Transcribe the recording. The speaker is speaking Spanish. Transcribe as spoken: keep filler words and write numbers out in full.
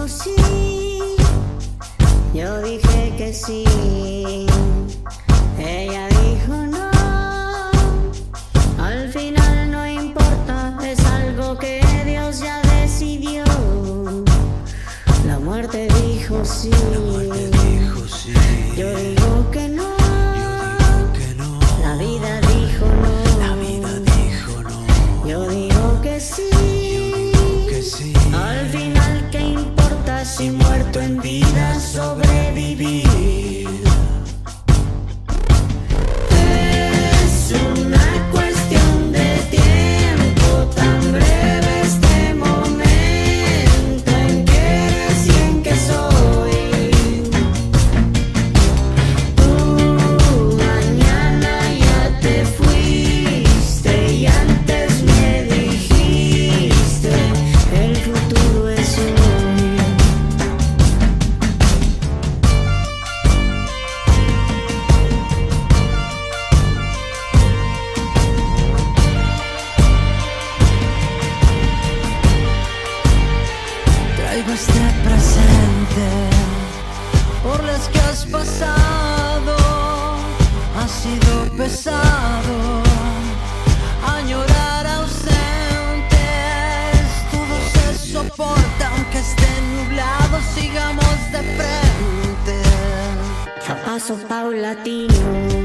sí, yo dije que sí. Ella dijo no, al final no importa, es algo que Dios ya decidió. La muerte dijo sí, La muerte dijo sí. yo digo que no, Yo digo que no. la vida dijo no, La vida dijo no. yo digo que sí, Yo digo que sí. al final qué importa si muerto en vida sobrevivir. Es una cuestión de tiempo, tan breve este momento en que eres y en que soy. Tú mañana ya te fuiste y antes me dijiste, el futuro es hoy. Traigo este presente por las que has pasado. Ha sido pesado añorar ausentes. Todo se soporta aunque esté nublado. Sigamos de frente. A paso paulatino